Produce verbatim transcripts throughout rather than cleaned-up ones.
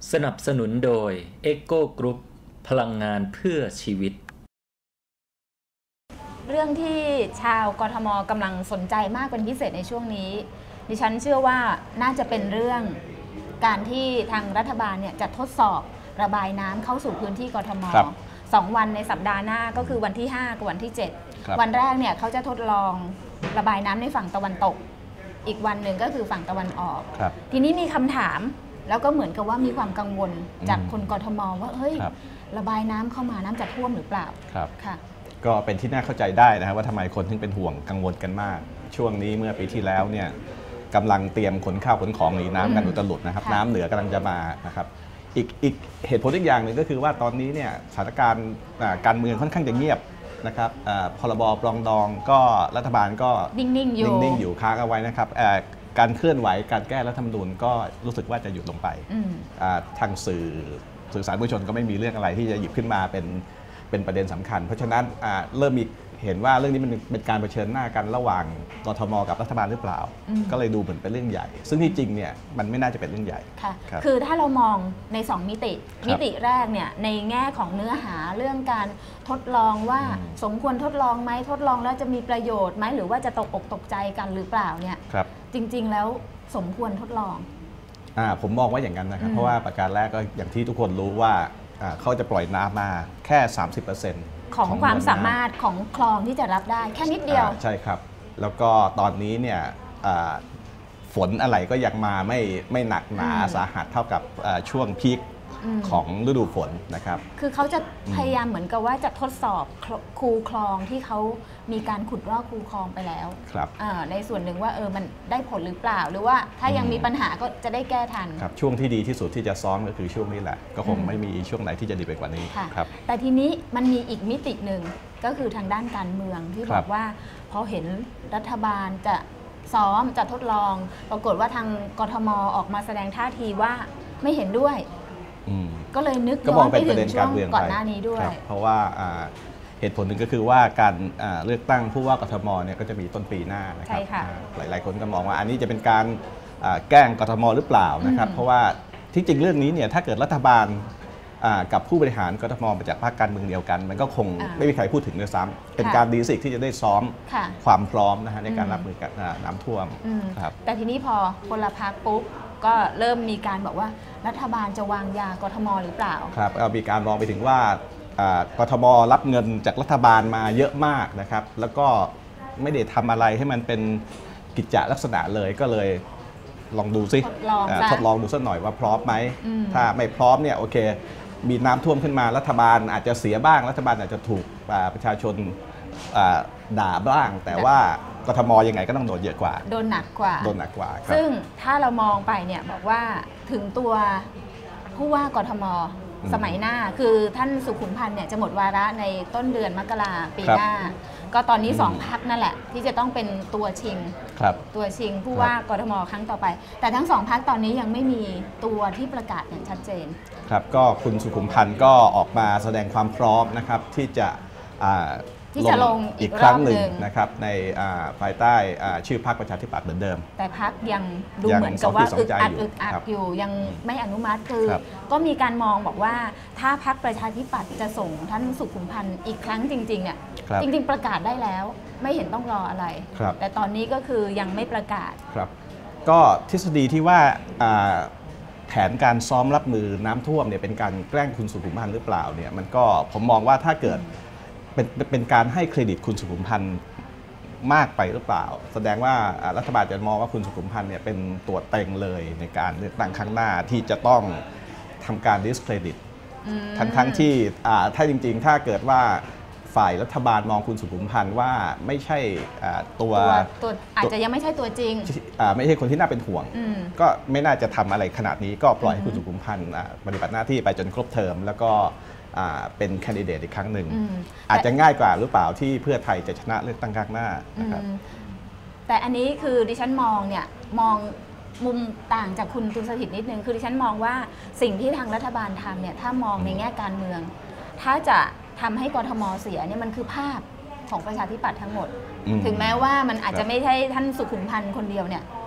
สนับสนุนโดย เอ็กโก้ Group พลังงานเพื่อชีวิตเรื่องที่ชาวกทมกำลังสนใจมากเป็นพิเศษในช่วงนี้ดิฉันเชื่อว่าน่าจะเป็นเรื่องการที่ทางรัฐบาลเนี่ยจะทดสอบระบายน้ำเข้าสู่พื้นที่กทมสองวันในสัปดาห์หน้าก็คือวันที่ห้ากับวันที่เจ็ดวันแรกเนี่ยเขาจะทดลองระบายน้ำในฝั่งตะวันตกอีกวันหนึ่งก็คือฝั่งตะวันออกทีนี้มีคำถามแล้วก็เหมือนกับว่ามีความกังวลจากคนกทมว่าเฮ้ยระบายน้ำเข้ามาน้ำจะท่วมหรือเปล่าครับค่ะก็เป็นที่น่าเข้าใจได้นะครับว่าทำไมคนถึงเป็นห่วงกังวลกันมากช่วงนี้เมื่อปีที่แล้วเนี่ยกำลังเตรียมขนข้าวขนของหนีน้ำกันอุตลุดนะครับน้ำเหนือกำลังจะมานะครับอีกอีกเหตุผลอีกอย่างหนึ่งก็คือว่าตอนนี้เนี่ยสถานการณ์การเมืองค่อนข้างจะเงียบนะครับพรบปรองดองก็รัฐบาลก็นิ่งๆอยู่นิ่งๆอยู่ค้างเอาไว้นะครับการเคลื่อนไหวการแก้รัฐธรรมนูญก็รู้สึกว่าจะหยุดลงไปทางสื่อสื่อสารมวลชนก็ไม่มีเรื่องอะไรที่จะหยิบขึ้นมาเป็นเป็นประเด็นสำคัญเพราะฉะนั้นเริ่มมีเห็นว่าเรื่องนี้มันเป็นการเผชิญหน้ากันระหว่างกทมกับรัฐบาลหรือเปล่าก็เลยดูเหมือนเป็นเรื่องใหญ่ซึ่งที่จริงเนี่ยมันไม่น่าจะเป็นเรื่องใหญ่ค่ะคือถ้าเรามองในสองมิติมิติแรกเนี่ยในแง่ของเนื้อหาเรื่องการทดลองว่าสมควรทดลองไหมทดลองแล้วจะมีประโยชน์ไหมหรือว่าจะตกอกตกใจกันหรือเปล่าเนี่ยจริงๆแล้วสมควรทดลองอ่าผมมองว่าอย่างนั้นนะครับเพราะว่าประการแรกก็อย่างที่ทุกคนรู้ว่าเขาจะปล่อยน้ำมาแค่ สามสิบเปอร์เซ็นต์ของความสามารถของคลองที่จะรับได้แค่นิดเดียวใช่ครับแล้วก็ตอนนี้เนี่ยฝนอะไรก็ยังมาไม่ไม่หนักหนาสาหัสเท่ากับช่วงพีคของฤดูฝนนะครับคือเขาจะพยายามเหมือนกับว่าจะทดสอบคูคลองที่เขามีการขุดลอกคูคลองไปแล้วในส่วนหนึ่งว่าเออมันได้ผลหรือเปล่าหรือว่าถ้ายังมีปัญหาก็จะได้แก้ทันครับช่วงที่ดีที่สุดที่จะซ้อมก็คือช่วงนี้แหละก็คงไม่มีช่วงไหนที่จะดีไปกว่านี้ครับแต่ทีนี้มันมีอีกมิติหนึ่งก็คือทางด้านการเมืองที่บอกว่าพอเห็นรัฐบาลจะซ้อมจะทดลองปรากฏว่าทางกทมออกมาแสดงท่าทีว่าไม่เห็นด้วยก็เลยนึกย้อนไปถึงช่วงก่อนหน้านี้ด้วยเพราะว่าเหตุผลหนึ่งก็คือว่าการเลือกตั้งผู้ว่ากทมเนี่ยก็จะมีต้นปีหน้านะครับหลายๆคนก็มองว่าอันนี้จะเป็นการแกล้งกทมหรือเปล่านะครับเพราะว่าที่จริงเรื่องนี้เนี่ยถ้าเกิดรัฐบาลกับผู้บริหารกทมมาจากภาคการเมืองเดียวกันมันก็คงไม่มีใครพูดถึงด้วยซ้ำเป็นการดีสิที่จะได้ซ้อมความพร้อมนะฮะในการรับมือกับน้ำท่วมครับแต่ทีนี้พอคนละพรรคปุ๊บก็เริ่มมีการบอกว่ารัฐบาลจะวางยากทมหรือเปล่าครับมีการมองไปถึงว่ากทมรับเงินจากรัฐบาลมาเยอะมากนะครับแล้วก็ไม่ได้ทำอะไรให้มันเป็นกิจจลักษณะเลยก็เลยลองดูซิทดลองดูสักหน่อยว่าพร้อมไหมถ้าไม่พร้อมเนี่ยโอเคมีน้ำท่วมขึ้นมารัฐบาลอาจจะเสียบ้างรัฐบาลอาจจะถูกประชาชนด่าบ้างแต่ว่ากทมยังไงก็ต้องโดนเยอะกว่าโดนหนักกว่าโดนหนักกว่าซึ่งถ้าเรามองไปเนี่ยบอกว่าถึงตัวผู้ว่ากทมสมัยหน้าคือท่านสุขุมพันธ์เนี่ยจะหมดวาระในต้นเดือนมกราปีหน้าก็ตอนนี้สองพรรคนั่นแหละที่จะต้องเป็นตัวชิงตัวชิงผู้ว่ากทมครั้งต่อไปแต่ทั้งสองพรรคตอนนี้ยังไม่มีตัวที่ประกาศอย่างชัดเจนครับก็คุณสุขุมพันธ์ก็ออกมาแสดงความพร้อมนะครับที่จะที่จะลงอีกครั้งหนึ่งนะครับในภายใต้ชื่อพรรคประชาธิปัตย์เหมือนเดิมแต่พรรคยังดูเหมือนกับว่าอึดอัดอึดอัดอยู่ยังไม่อนุมัติคือก็มีการมองบอกว่าถ้าพรรคประชาธิปัตย์จะส่งท่านสุขุมพันธ์อีกครั้งจริงๆเนี่ยจริงๆประกาศได้แล้วไม่เห็นต้องรออะไรแต่ตอนนี้ก็คือยังไม่ประกาศครับก็ทฤษฎีที่ว่าแผนการซ้อมรับมือน้ำท่วมเนี่ยเป็นการแกล้งคุณสุขุมพันธ์หรือเปล่าเนี่ยมันก็ผมมองว่าถ้าเกิดเป็นเป็นการให้เครดิตคุณสุขุมพันธ์มากไปหรือเปล่าแสดงว่ารัฐบาลจะมองว่าคุณสุขุมพันธ์เนี่ยเป็นตัวเต็งเลยในการเลือกตั้งครั้งหน้าที่จะต้องทำการดิสเครดิตทั้งทั้งที่ถ้าจริงๆถ้าเกิดว่าฝ่ายรัฐบาลมองคุณสุขุมพันธ์ว่าไม่ใช่ตัวตัวอาจจะยังไม่ใช่ตัวจริงไม่ใช่คนที่น่าเป็นห่วงก็ไม่น่าจะทำอะไรขนาดนี้ก็ปล่อยให้คุณสุขุมพันธ์ปฏิบัติหน้าที่ไปจนครบเทอมแล้วก็เป็นแคนดิเดตอีกครั้งหนึ่งอาจจะง่ายกว่าหรือเปล่าที่เพื่อไทยจะชนะเลือกตั้งครั้งหน้านะครับแต่อันนี้คือดิฉันมองเนี่ยมองมุมต่างจากคุณตุลสถิตนิดนึงคือดิฉันมองว่าสิ่งที่ทางรัฐบาลทำเนี่ยถ้ามองในแง่การเมืองถ้าจะทำให้กทมเสียเนี่ยมันคือภาพของประชาธิปัตย์ทั้งหมดถึงแม้ว่ามันอาจจะไม่ใช่ท่านสุขุมพันธ์คนเดียวเนี่ยท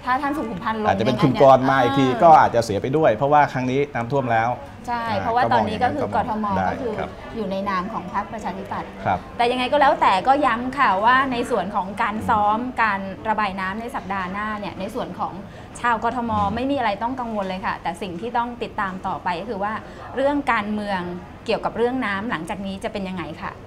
ถ้าท่านสุขุมพันธ์ลงอาจจะเป็นคุณกรมาอีกทีก็อาจจะเสียไปด้วย เพราะว่าครั้งนี้น้ำท่วมแล้วใช่เพราะว่าตอนนี้ก็คือกทมได้ก็คือครับอยู่ในนามของพรรคประชาธิปัตย์ครับแต่ยังไงก็แล้วแต่ก็ย้ำค่ะว่าในส่วนของการซ้อมการระบายน้ำในสัปดาห์หน้าเนี่ยในส่วนของชาวกทมไม่มีอะไรต้องกังวลเลยค่ะแต่สิ่งที่ต้องติดตามต่อไปก็คือว่าเรื่องการเมืองเกี่ยวกับเรื่องน้ำหลังจากนี้จะเป็นยังไงค่ะ